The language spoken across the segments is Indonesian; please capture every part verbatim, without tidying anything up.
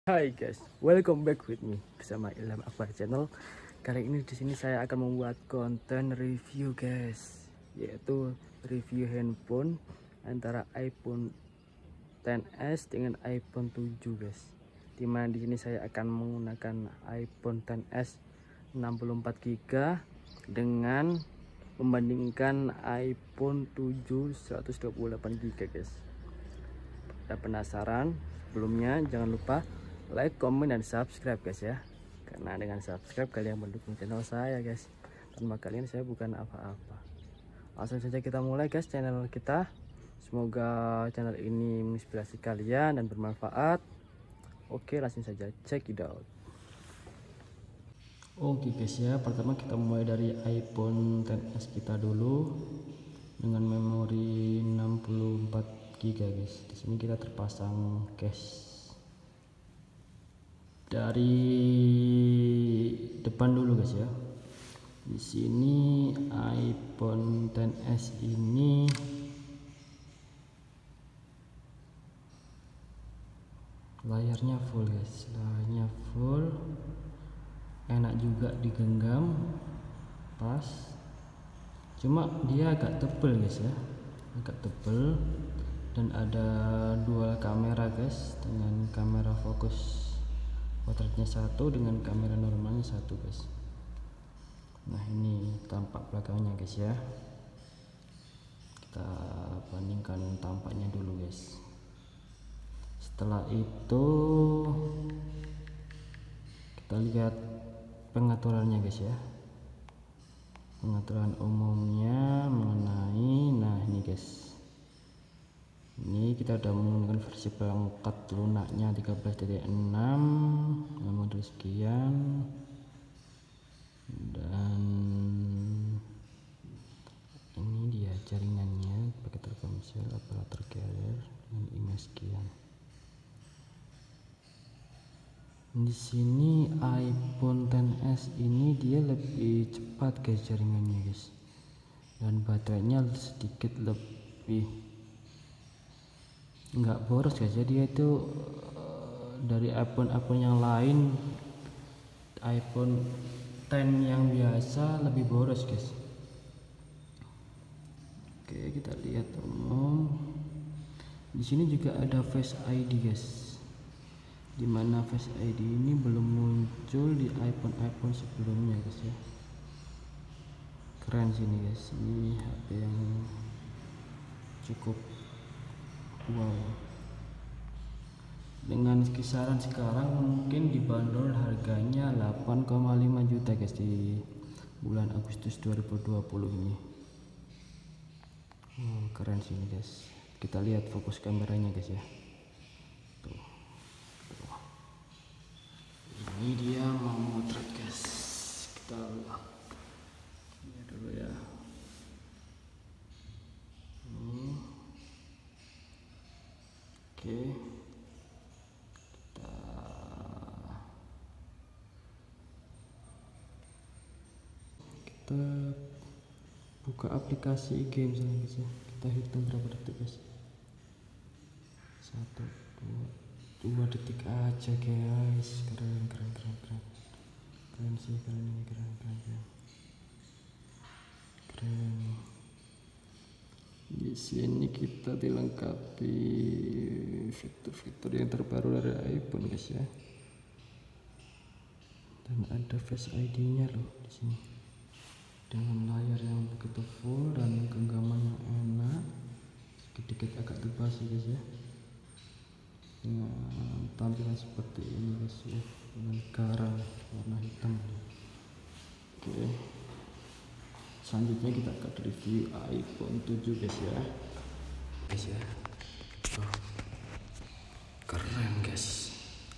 Hai guys, welcome back with me bersama Ilham Akbar Channel. Kali ini di sini saya akan membuat konten review guys, yaitu review handphone antara iPhone X S dengan iPhone tujuh guys. Dimana di sini saya akan menggunakan iPhone X S enam puluh empat giga dengan membandingkan iPhone tujuh seratus dua puluh delapan giga guys. Ada penasaran? Sebelumnya jangan lupa like, comment, dan subscribe guys ya, karena dengan subscribe kalian mendukung channel saya guys. Tanpa kalian saya bukan apa-apa. Langsung saja kita mulai guys channel kita. Semoga channel ini menginspirasi kalian dan bermanfaat. Oke, langsung saja check it out. Oke guys ya, pertama kita mulai dari iPhone X S kita dulu dengan memori enam puluh empat giga guys. Di sini kita terpasang cache dari depan dulu guys ya. Di sini iPhone X S ini layarnya full guys, layarnya full, enak juga digenggam, pas. Cuma dia agak tebel guys ya, agak tebel, dan ada dual kamera guys, dengan kamera fokus potretnya satu dengan kamera normalnya satu guys. Nah ini tampak belakangnya guys ya, kita bandingkan tampaknya dulu guys. Setelah itu kita lihat pengaturannya guys ya, pengaturan umumnya mengenai, nah ini guys, ini kita udah menggunakan versi perangkat lunaknya tiga belas titik enam dengan modul sekian, dan ini dia jaringannya pakai Telkomsel operator carrier dengan I M E I sekian. Di sini iPhone X S ini dia lebih cepat guys jaringannya guys, dan baterainya sedikit lebih nggak boros guys. Jadi itu uh, dari iPhone-iPhone yang lain, iPhone X yang biasa lebih boros guys. Oke, kita lihat umum. Di sini juga ada Face I D guys, dimana Face I D ini belum muncul di iPhone-iPhone sebelumnya guys ya. Keren sini guys, ini H P yang cukup wow. Dengan kisaran sekarang mungkin dibanderol harganya delapan koma lima juta guys di bulan Agustus dua ribu dua puluh ini. Oh, keren sini guys. Kita lihat fokus kameranya guys ya. Tuh. Tuh. Ini dia mau motret guys. Kita lihat dulu ya. Hmm. Oke, kita kita buka aplikasi game misalnya guys ya. Kita hitung berapa detik guys, satu dua dua detik aja guys. Keren keren keren keren keren sih, keren ini, keren keren keren keren. Di sini kita dilengkapi fitur-fitur yang terbaru dari iPhone guys ya, dan ada Face I D-nya loh di sini, dengan layar yang begitu full dan genggaman yang enak, sedikit agak tebal sih guys ya, dengan tampilan seperti ini guys ya, dengan garang warna hitam. Oke, selanjutnya kita akan review iPhone tujuh guys ya. Guys ya. Oh, keren guys.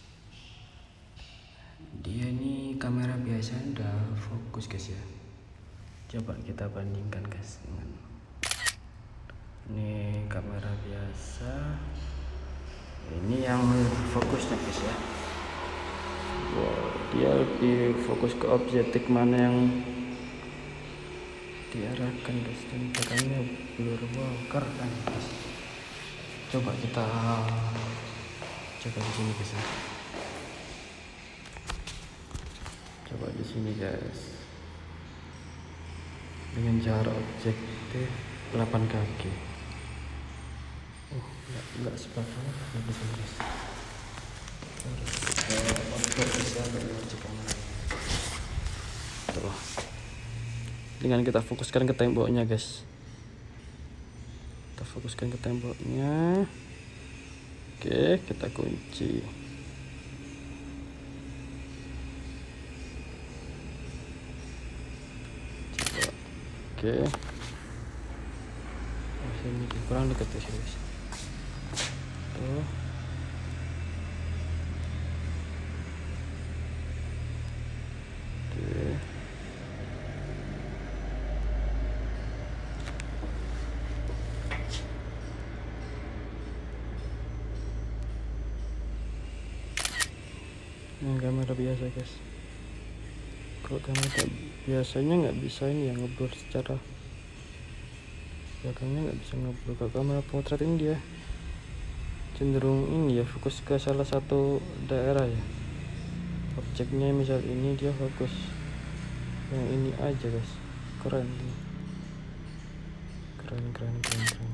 Dia ini kamera biasa udah fokus guys ya. Coba kita bandingkan guys dengan ini kamera biasa. Ini yang fokusnya guys ya. Wow, dia lebih fokus ke objek mana yang diarahkan guys, dan belakangnya blur. Wow, keren guys. Coba kita coba di sini guys ya. coba di sini guys, dengan jarak objektif delapan kaki. Oh, enggak, enggak sepakat di sini guys. Harus bisa berjalan. Tuh. Dengan kita fokuskan ke temboknya guys. Kita fokuskan ke temboknya. Oke, kita kunci. Coba. Oke. Oh, sini kurang dekat ya guys. Tuh. Oke. Ini kamera biasa guys. Kalau kamera biasanya nggak bisa ini ya, ngeblur secara belakangnya nggak bisa ngeblur. Kalau kamera potret ini dia cenderung ini ya, fokus ke salah satu daerah ya, objeknya. Misal ini dia fokus yang ini aja guys. Keren keren keren keren keren.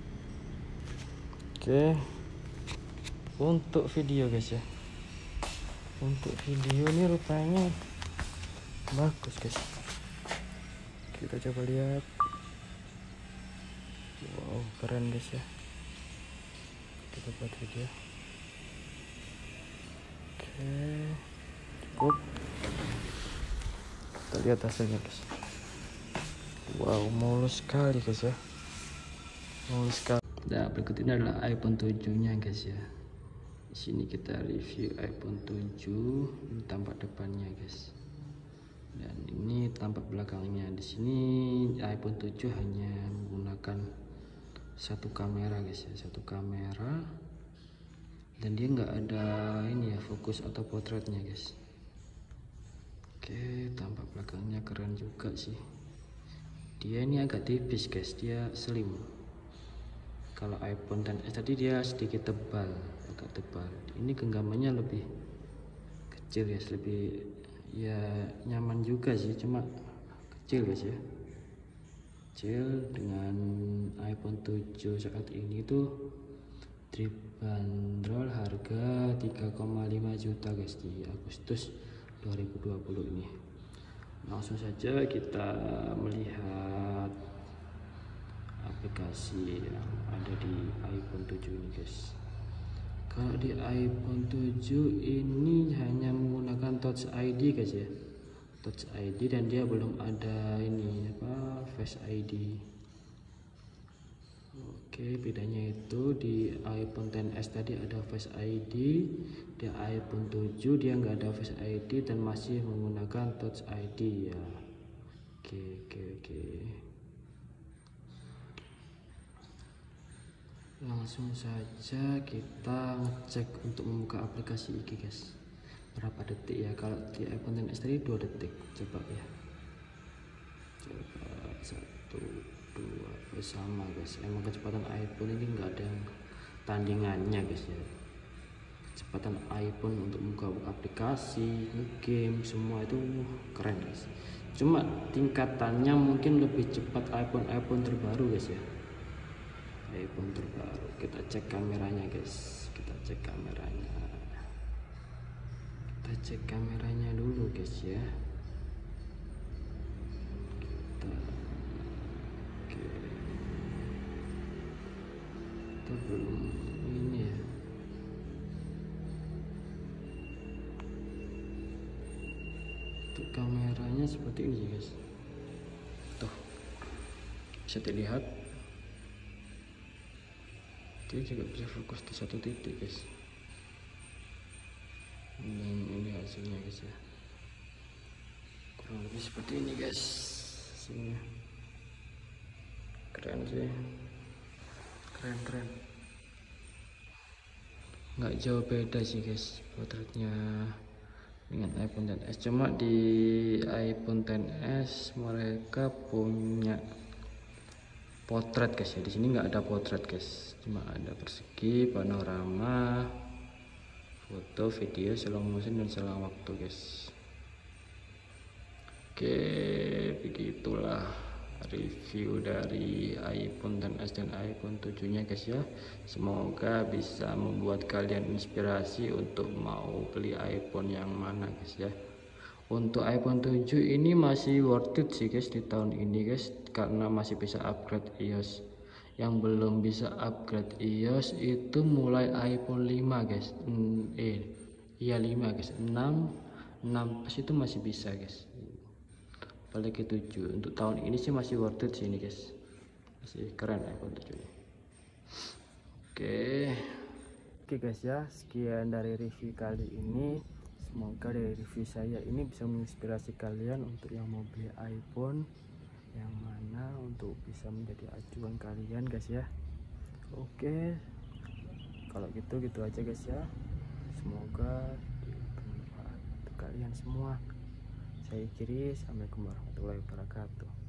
Oke, untuk video guys ya, untuk video ini rupanya bagus guys. Kita coba lihat. Wow, keren guys ya. Kita buat video. Oke, cukup. Kita lihat hasilnya guys. Wow, mulus sekali guys ya, mulus sekali. Nah, berikut ini adalah iPhone tujuh nya guys ya. Di sini kita review iPhone tujuh. Ini tampak depannya guys, dan ini tampak belakangnya. Di sini iPhone tujuh hanya menggunakan satu kamera guys ya, satu kamera, dan dia nggak ada ini ya, fokus atau potretnya guys. Oke, tampak belakangnya keren juga sih. Dia ini agak tipis guys, dia slim. Kalau iPhone X S tadi dia sedikit tebal, agak tebal. Ini genggamannya lebih kecil ya, lebih ya nyaman juga sih, cuma kecil guys ya, kecil. Dengan iPhone tujuh saat ini tuh dibanderol harga tiga koma lima juta guys di Agustus dua ribu dua puluh ini. Langsung saja kita melihat aplikasi yang ada di iPhone tujuh ini guys. Kalau di iPhone tujuh ini hanya menggunakan Touch I D guys ya, Touch I D, dan dia belum ada ini apa, Face I D. Oke, bedanya itu di iPhone X S tadi ada Face I D, di iPhone tujuh dia nggak ada Face I D dan masih menggunakan Touch I D ya. Oke oke oke. Langsung saja kita ngecek untuk membuka aplikasi ini guys, berapa detik ya. Kalau di iPhone X S tadi dua detik. Coba ya, coba satu dua, sama guys. Emang kecepatan iPhone ini nggak ada yang tandingannya guys ya. Kecepatan iPhone untuk membuka aplikasi, game, semua itu keren guys. Cuma tingkatannya mungkin lebih cepat iPhone iPhone terbaru guys ya, iPhone terbaru. Kita cek kameranya guys, kita cek kameranya, kita cek kameranya dulu guys ya. Kita, oke, kita belum ini ya. Untuk kameranya seperti ini guys, tuh bisa dilihat. Dia juga bisa fokus di satu titik guys, dan ini hasilnya guys ya, kurang lebih seperti ini guys. Sini keren sih, keren keren, nggak jauh beda sih guys potretnya dengan iPhone X S. Cuma di iPhone X S mereka punya potret guys ya, di sini nggak ada potret guys, cuma ada persegi, panorama, foto, video, slow motion, dan selang waktu guys. Oke, begitulah review dari iPhone X S dan iPhone tujuh nya guys ya. Semoga bisa membuat kalian inspirasi untuk mau beli iPhone yang mana guys ya. Untuk iPhone tujuh ini masih worth it sih guys di tahun ini guys, karena masih bisa upgrade iOS. Yang belum bisa upgrade iOS itu mulai iPhone lima guys. Eh iya lima guys, enam enam plus itu masih bisa guys. Apalagi tujuh. Untuk tahun ini sih masih worth it sih ini guys, masih keren iPhone tujuh ini. Oke oke guys ya, sekian dari review kali ini. Semoga dari review saya ini bisa menginspirasi kalian untuk yang mau beli iPhone yang mana untuk bisa menjadi acuan kalian guys ya. Oke, kalau gitu gitu aja guys ya. Semoga bermanfaat untuk kalian semua. Saya Kiri, assalamualaikum warahmatullahi wabarakatuh.